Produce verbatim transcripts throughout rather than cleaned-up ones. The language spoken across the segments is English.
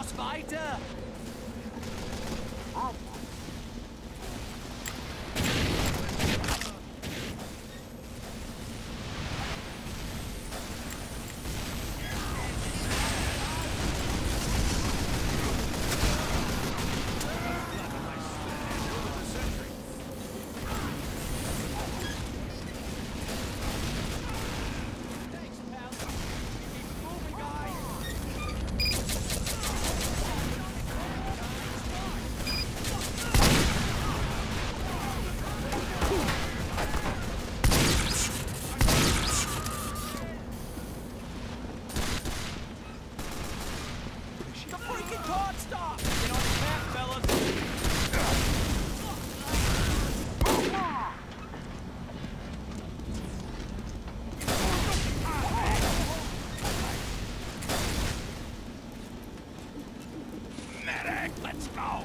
was weiter! Let's go!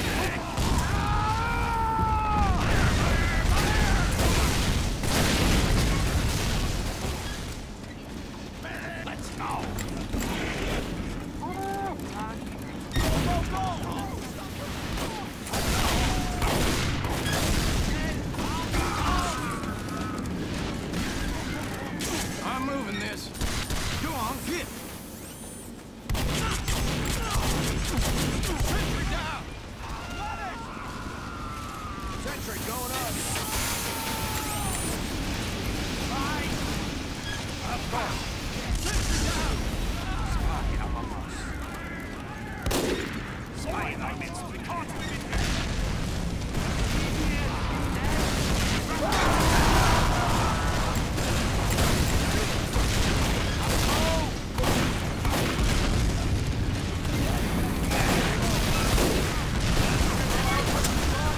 Let's go! Go, go, go! I'm moving this. Go on, hit! Sentry down! Got it! Sentry going up! Right! Of course! Sentry down! Spy among us. Spy thy midst, we can't win it!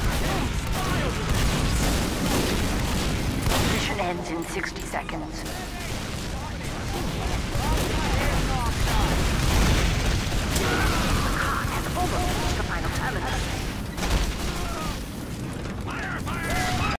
Ends in sixty seconds.